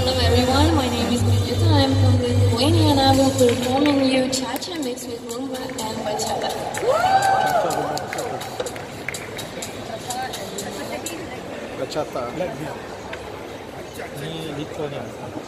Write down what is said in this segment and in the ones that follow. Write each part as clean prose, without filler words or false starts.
Hello everyone, my name is Nijita. I am from Lithuania and I will be performing you cha-cha mixed with rumba and bachata. Bachata. Ini Lithuania.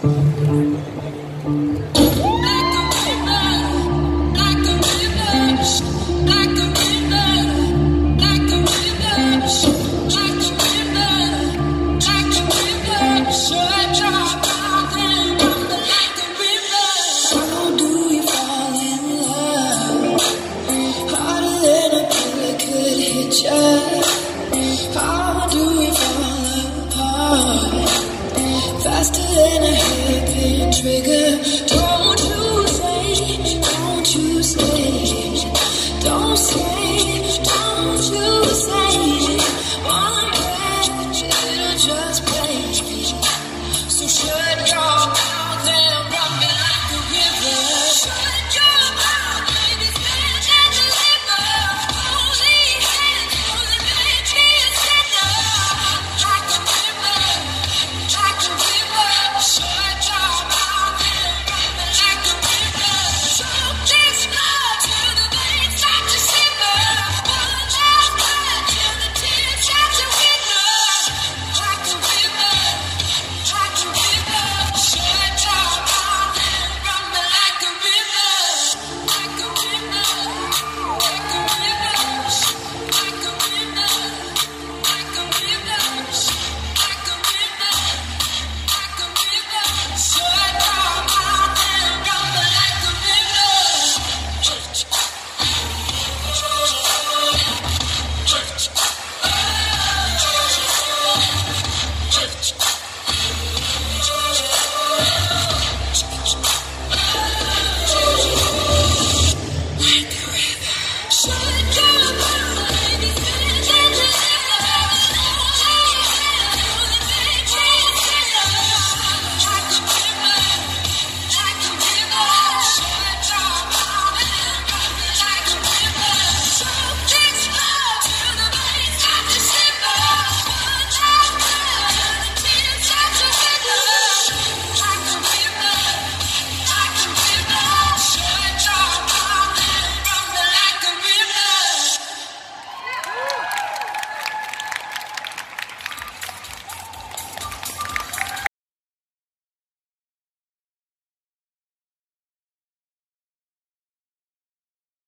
How do we fall apart? Faster than a hairpin trigger. Don't you say, don't you say, don't say, don't you say. One day it'll just break. So shut your